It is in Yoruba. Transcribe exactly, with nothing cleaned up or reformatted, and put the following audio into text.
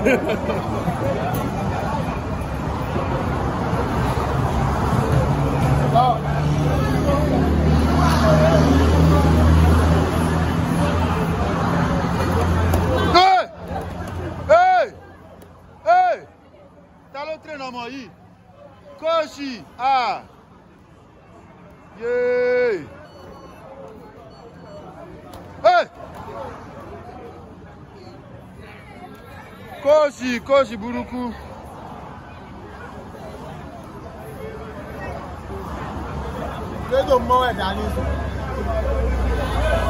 Hey! Hey! Hey! Tá no treinamento aí? Coach! Ah! Yay! Hey! Coach! Coach Buruku! They don't know it, Danny.